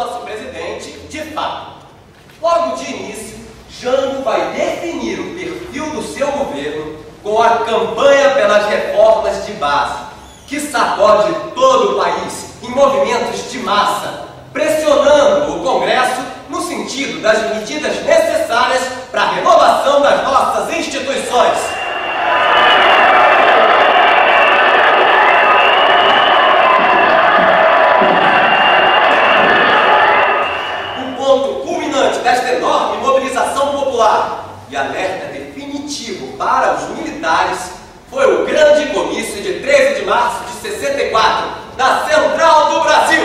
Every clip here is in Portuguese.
nosso presidente de fato. Logo de início, Jango vai definir o perfil do seu governo com a campanha pelas reformas de base, que sacode todo o país em movimentos de massa, pressionando o Congresso no sentido das medidas necessárias para a renovação das nossas instituições. O ponto culminante desta enorme mobilização popular e alerta definitivo para os militares foi o grande comício de 13 de março de 64, na Central do Brasil.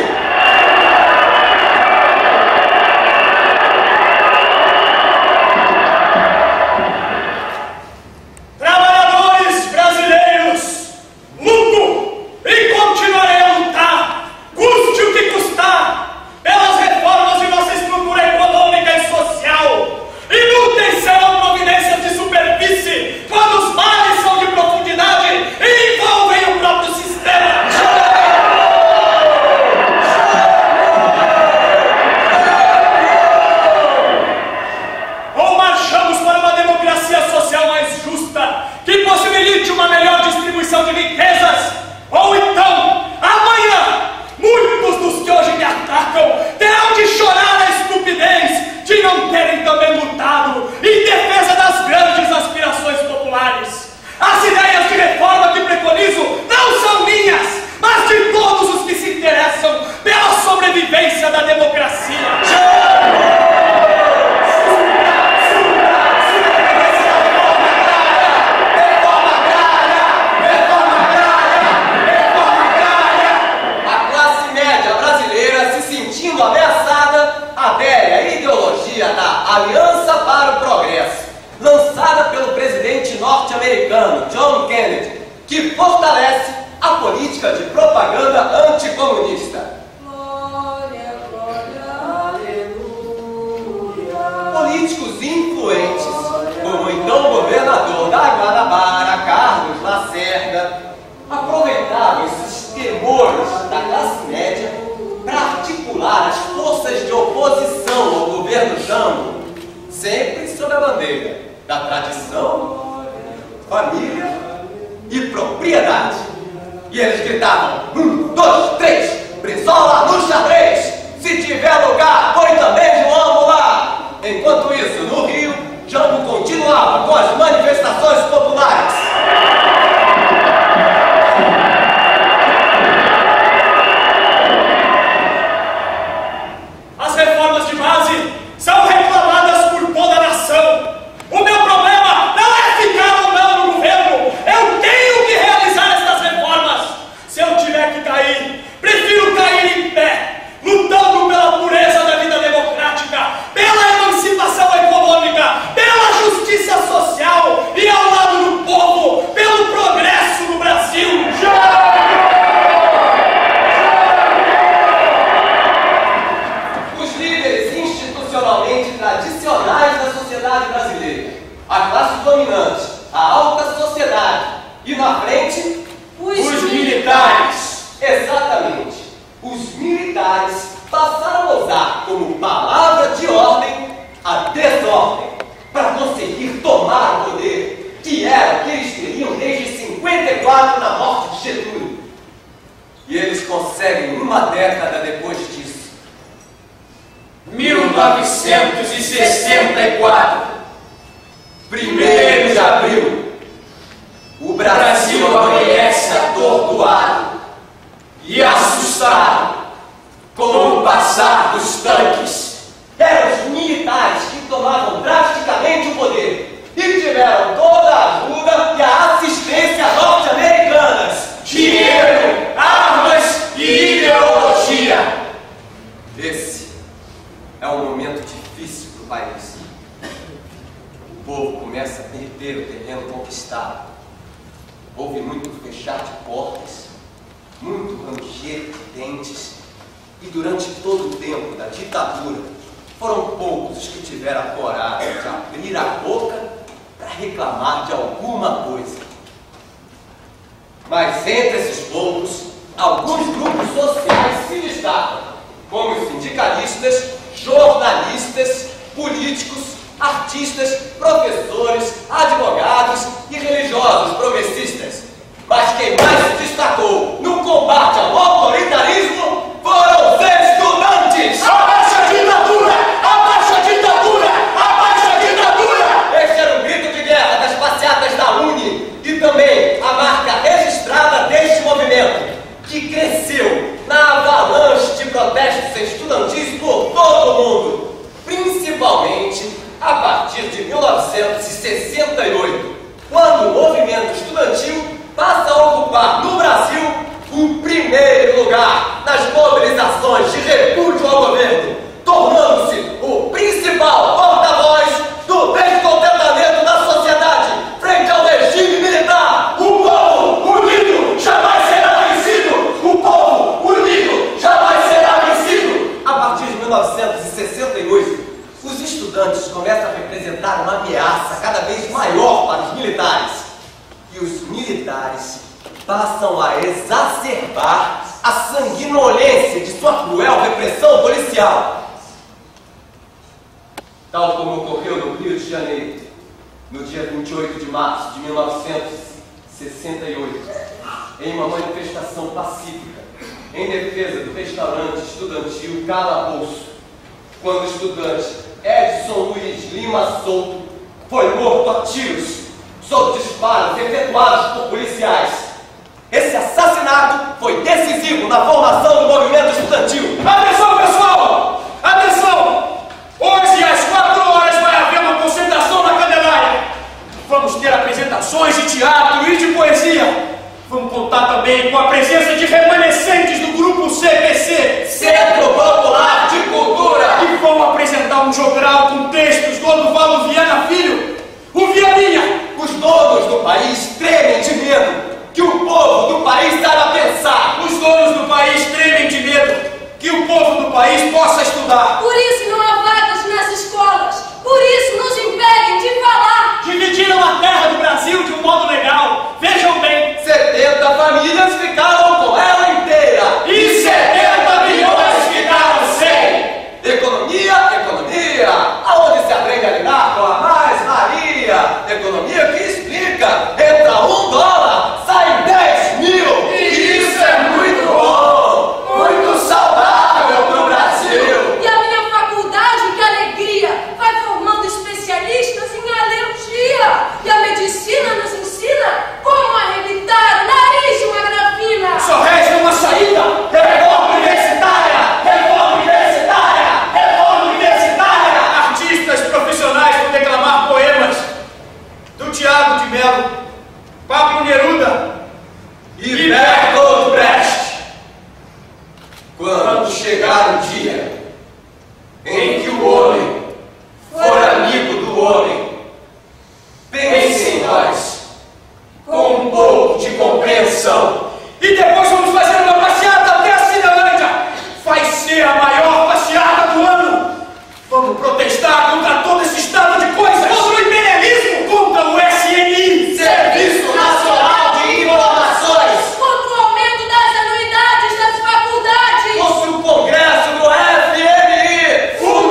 Trabalhadores brasileiros, luto e continuarei a lutar, custe o que custar, pelas reformas de nossa estrutura econômica e social. Inúteis serão providências de superfície quando os males são de profundidade e envolvem o próprio sistema. Ou marchamos para uma democracia social mais justa, que possibilite uma melhor distribuição de riquezas, ou então, amanhã, muitos dos que hoje me atacam terão de chorar a estupidez de não terem também lutado em defesa das grandes aspirações populares. As ideias de reforma que preconizo não são minhas, mas de todos os que se interessam pela sobrevivência da democracia. Ameaçada, adere à ideologia da Aliança para o Progresso, lançada pelo presidente norte-americano John Kennedy, que fortalece a política de propaganda anticomunista. Glória, glória, aleluia. Políticos influentes, como o então governador da Guanabara, Carlos Lacerda, aproveitaram esses temores da classe média para articular as forças de oposição ao governo Jango, sempre sob a bandeira da tradição, família e propriedade. E eles gritavam: 1, 2, 3, Brizola no xadrez! Se tiver lugar, põe também João lá! Enquanto isso, no Rio, Jango continuava com as manifestações populares. As reformas de base são reclamadas por toda a nação. O meu problema não é ficar ou não no governo. Eu tenho que realizar estas reformas. Se eu tiver que cair, prefiro cair em pé, lutando pela pureza da vida democrática, pela emancipação econômica, pela justiça social e ao lado do povo, pelo progresso do Brasil. Institucionalmente tradicionais da sociedade brasileira, a classe dominante, a alta sociedade e na frente Os militares. Exatamente. Os militares passaram a usar como palavra de ordem a desordem para conseguir tomar o poder, que era o que eles queriam desde 54 na morte de Getúlio. E eles conseguem uma década depois disso. 1964, 1º de abril, o Brasil amanhece atordoado e assustado com o passar dos tanques. Eram os militares que tomavam drasticamente o poder e tiveram toda a ajuda e a assistência norte-americanas. Dinheiro, armas e ideologia. Esse é um momento difícil para o país. O povo começa a perder o terreno conquistado. Houve muito fechar de portas, muito ranger de dentes, e durante todo o tempo da ditadura, foram poucos os que tiveram a coragem de abrir a boca para reclamar de alguma coisa. Mas entre esses poucos, alguns grupos sociais se destacam, como os sindicalistas sindicalistas, jornalistas, políticos, artistas, professores, advogados e religiosos progressistas. Mas quem mais se destacou no combate ao autoritarismo foram os estudantes! Abaixa a ditadura! Abaixa a ditadura! Abaixa a ditadura! Este era o grito de guerra das passeatas da UNE e também a marca registrada deste movimento, que cresceu na avalanche de protestos estudantis por todo o mundo, principalmente a partir de 1968, quando o movimento estudantil passa a ocupar no Brasil o primeiro lugar nas mobilizações de repúdio ao governo, tornando-se o principal porta-voz do descontentamento da sociedade frente ao regime militar. O povo unido jamais será vencido! O povo unido jamais será vencido! A partir de 1968, os estudantes começam a representar uma ameaça cada vez maior para os militares. E os militares passam a exacerbar a sanguinolência de sua cruel repressão policial. Tal como ocorreu no Rio de Janeiro, no dia 28 de março de 1968, em uma manifestação pacífica em defesa do restaurante estudantil Calabouço, quando o estudante Edson Luiz Lima Souto foi morto a tiros sob disparos efetuados por policiais. Esse assassinato foi decisivo na formação do movimento estudantil. Atenção, pessoal! Atenção! Hoje, às 4 horas, vai haver uma concentração na Candelária. Vamos ter apresentações de teatro e de poesia. Vamos contar também com a presença de remanescentes do grupo CPC, Centro Popular de Cultura, que vão apresentar um jogral com textos do Oduvalo Viana Filho, o Vianinha. Os donos do país tremem de medo que o povo do país saiba pensar. Os donos do país tremem de medo que o povo do país possa estudar. Por isso não há vagas nas escolas. Por isso nos impedem de falar. Dividiram a terra do Brasil de um modo legal. Vejam bem. 70 famílias ficaram com ela inteira. E 70 milhões ficaram sem. Economia, economia. Aonde se aprende a lidar com a mais-valia. Economia que explica. Entra $1, sai 10 mil. E isso é muito bom, muito saudável pro Brasil. E a minha faculdade, que alegria, vai formando especialistas em alergia. E a medicina nos ensina como arrebitar o nariz de uma grafina. Só resta uma saída. Reforma universitária! Reforma universitária! Reforma universitária! Artistas profissionais vão declamar poemas do Tiago de Melo, Pablo Neruda E Bertolt Brecht. Quando chegar o dia em que o homem for amigo do homem, pense em nós com um pouco de compreensão. e depois vamos fazer uma passeata até a Cinelândia. Vai ser a maior passeata do ano. Vamos protestar contra todo esse estado de coisas, contra o imperialismo, contra o SNI, Serviço Nacional de Informações. Contra o aumento das anuidades das faculdades. Fosse o Congresso do FMI. o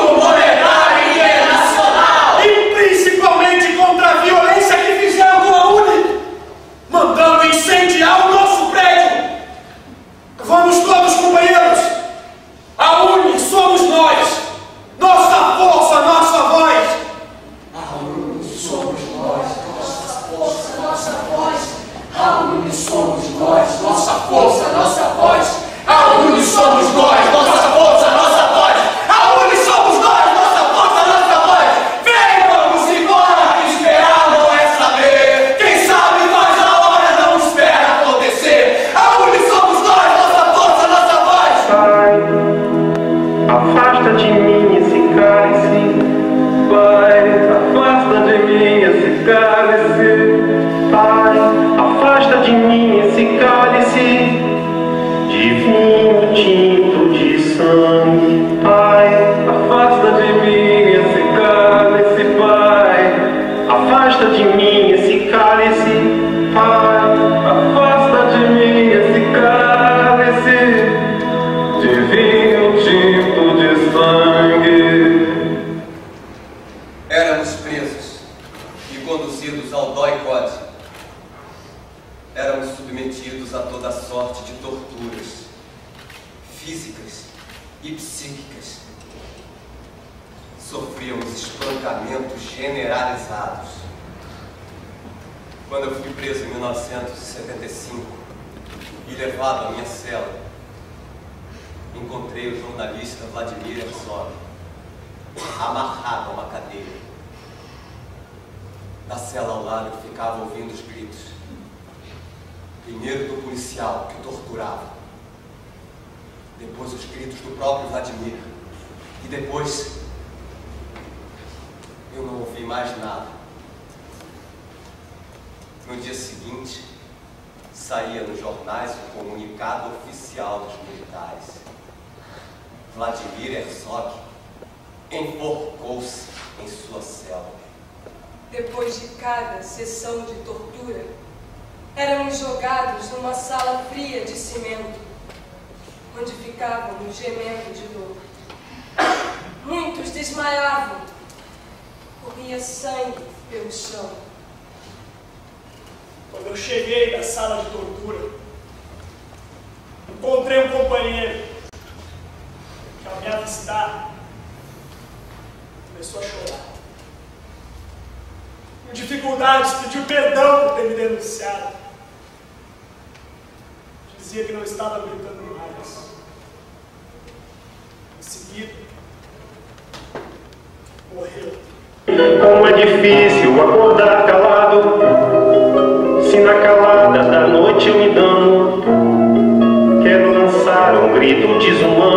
sorte de torturas físicas e psíquicas. Sofríamos espancamentos generalizados. Quando eu fui preso em 1975 e levado à minha cela, encontrei o jornalista Vladimir Herzog amarrado a uma cadeira. Na cela ao lado eu ficava ouvindo os gritos. Primeiro do policial que o torturava, depois os gritos do próprio Vladimir, e depois eu não ouvi mais nada. No dia seguinte, saía nos jornais o comunicado oficial dos militares. Vladimir Herzog enforcou-se em sua cela. Depois de cada sessão de tortura, éramos jogados numa sala fria de cimento, onde ficávamos gemendo de dor. Muitos desmaiavam, corria sangue pelo chão. Quando eu cheguei da sala de tortura, encontrei um companheiro que, ao me avistar, começou a chorar. Com dificuldades, pediu perdão por ter me denunciado. Dizia que não estava aguentando mais. Em seguida, morreu. Como é difícil acordar calado, se na calada da noite eu me dano. Quero lançar um grito desumano.